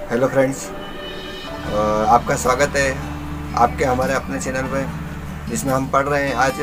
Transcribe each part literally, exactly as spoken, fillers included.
Hello friends, आपका स्वागत है आपके हमारे अपने चैनल पे, जिसमें हम पढ़ रहे हैं आज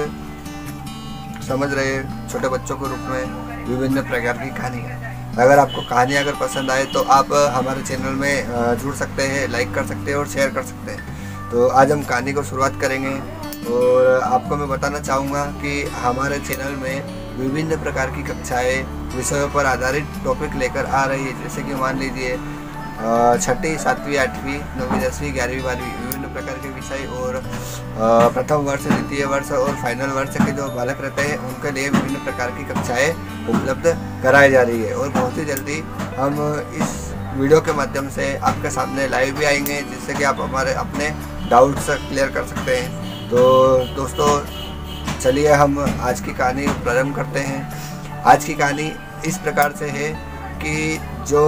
समझ रहे छोटे बच्चों के रूप में विभिन्न प्रकार की कहानियाँ। अगर आपको कहानी अगर पसंद आए तो आप हमारे चैनल में जुड़ सकते हैं, लाइक कर सकते हैं और शेयर कर सकते हैं। तो आज हम कहानी को शुरुआत करेंगे और आपको मैं बताना चाहूँगा कि हमारे चैनल में विभिन्न प्रकार की कक्षाएँ विषयों पर आधारित टॉपिक लेकर आ रही है। जैसे कि मान लीजिए छठी, सातवीं, आठवीं, नौवीं, दसवीं, ग्यारहवीं, बारहवीं विभिन्न प्रकार के विषय और प्रथम वर्ष, द्वितीय वर्ष और फाइनल वर्ष के जो बालक रहते हैं उनके लिए विभिन्न प्रकार की कक्षाएं उपलब्ध कराई जा रही है। और बहुत ही जल्दी हम इस वीडियो के माध्यम से आपके सामने लाइव भी आएंगे, जिससे कि आप हमारे अपने डाउट्स क्लियर कर सकते हैं। तो दोस्तों, चलिए हम आज की कहानी प्रारंभ करते हैं। आज की कहानी इस प्रकार से है कि जो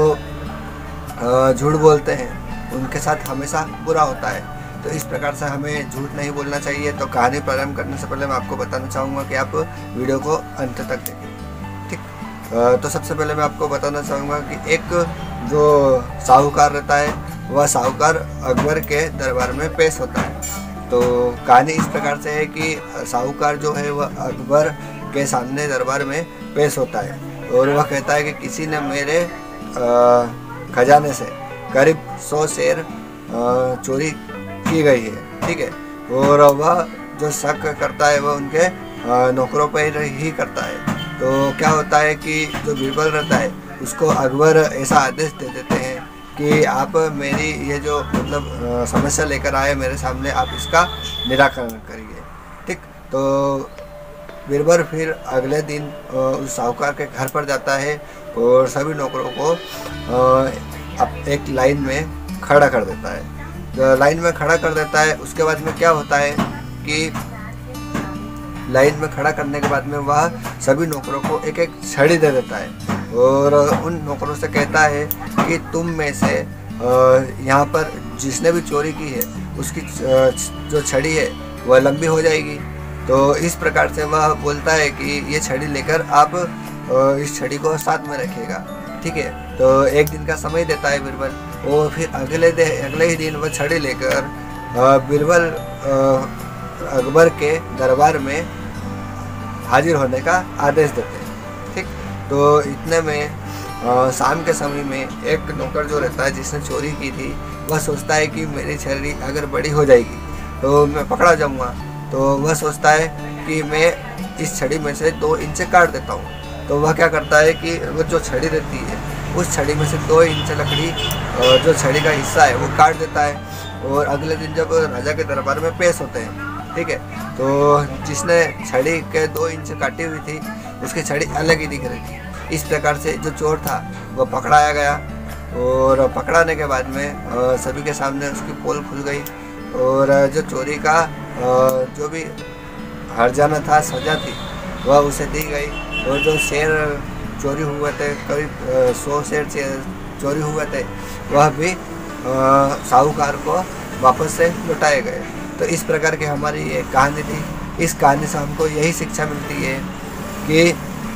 झूठ बोलते हैं उनके साथ हमेशा बुरा होता है। तो इस प्रकार से हमें झूठ नहीं बोलना चाहिए। तो कहानी प्रारंभ करने से पहले मैं आपको बताना चाहूँगा कि आप वीडियो को अंत तक देखें, ठीक। तो सबसे पहले मैं आपको बताना चाहूँगा कि एक जो साहूकार रहता है वह साहूकार अकबर के दरबार में पेश होता है। तो कहानी इस प्रकार से है कि साहूकार जो है वह अकबर के सामने दरबार में पेश होता है और वह कहता है कि किसी ने मेरे आ, खजाने से करीब सौ शेर चोरी की गई है, ठीक है। और वह जो शक करता है वह उनके नौकरों पर ही करता है। तो क्या होता है कि जो बीरबल रहता है उसको अकबर ऐसा आदेश दे देते हैं कि आप मेरी ये जो मतलब समस्या लेकर आए मेरे सामने, आप इसका निराकरण करिए, ठीक। तो बीरबल फिर अगले दिन उस साहूकार के घर पर जाता है और सभी नौकरों को अब एक लाइन में खड़ा कर देता है। लाइन में खड़ा कर देता है उसके बाद में क्या होता है कि लाइन में खड़ा करने के बाद में वह सभी नौकरों को एक एक छड़ी दे देता है और उन नौकरों से कहता है कि तुम में से यहाँ पर जिसने भी चोरी की है उसकी जो छड़ी है वह लंबी हो जाएगी। तो इस प्रकार से वह बोलता है कि ये छड़ी लेकर आप इस छड़ी को साथ में रखिएगा, ठीक है। तो एक दिन का समय देता है बीरबल और फिर अगले दे अगले ही दिन वह छड़ी लेकर बीरबल अकबर के दरबार में हाजिर होने का आदेश देते हैं, ठीक। तो इतने में आ, शाम के समय में एक नौकर जो रहता है जिसने चोरी की थी वह सोचता है कि मेरी छड़ी अगर बड़ी हो जाएगी तो मैं पकड़ा जाऊंगा। तो वह सोचता है कि मैं इस छड़ी में से दो इंच काट देता हूँ। तो वह क्या करता है कि वो जो छड़ी रहती है उस छड़ी में से दो इंच लकड़ी जो छड़ी का हिस्सा है वो काट देता है और अगले दिन जब राजा के दरबार में पेश होते हैं, ठीक है, तो जिसने छड़ी के दो इंच काटी हुई थी उसकी छड़ी अलग ही दिख रही थी। इस प्रकार से जो चोर था वह पकड़ाया गया और पकड़ाने के बाद में सभी के सामने उसकी पोल खुल गई और जो चोरी का जो भी हर्जाना था, सजा थी, वह उसे दी गई। और जो शेर चोरी हुए थे, करीब सौ शेर चोरी हुए थे, वह भी साहूकार को वापस से लौटाए गए। तो इस प्रकार की हमारी ये कहानी थी। इस कहानी से हमको यही शिक्षा मिलती है कि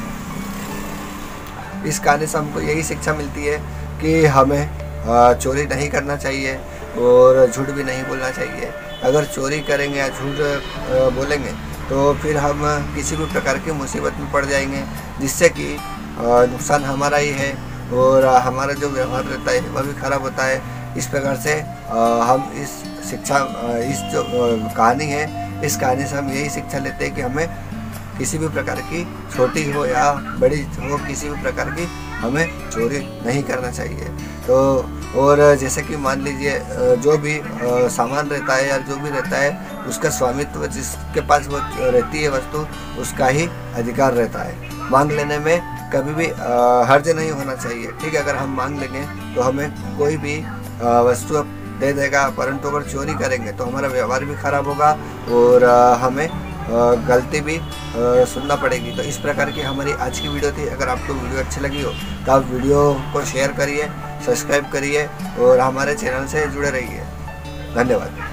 इस कहानी से हमको यही शिक्षा मिलती है कि हमें चोरी नहीं करना चाहिए और झूठ भी नहीं बोलना चाहिए। अगर चोरी करेंगे या झूठ बोलेंगे तो फिर हम किसी भी प्रकार की मुसीबत में पड़ जाएंगे, जिससे कि नुकसान हमारा ही है और हमारा जो व्यवहार रहता है वह भी खराब होता है। इस प्रकार से हम इस शिक्षा इस जो कहानी है, इस कहानी से हम यही शिक्षा लेते हैं कि हमें किसी भी प्रकार की, छोटी हो या बड़ी हो, किसी भी प्रकार की हमें चोरी नहीं करना चाहिए। तो और जैसे कि मान लीजिए जो भी सामान रहता है या जो भी रहता है उसका स्वामित्व, जिसके पास वो रहती है वस्तु, उसका ही अधिकार रहता है। मांग लेने में कभी भी हर्ज नहीं होना चाहिए, ठीक है। अगर हम मांग लेंगे तो हमें कोई भी वस्तु दे देगा, परंतु अगर चोरी करेंगे तो हमारा व्यवहार भी खराब होगा और हमें गलती भी सुनना पड़ेगी। तो इस प्रकार की हमारी आज की वीडियो थी। अगर आपको वीडियो अच्छी लगी हो तो आप वीडियो को शेयर करिए, सब्सक्राइब करिए और हमारे चैनल से जुड़े रहिए। धन्यवाद।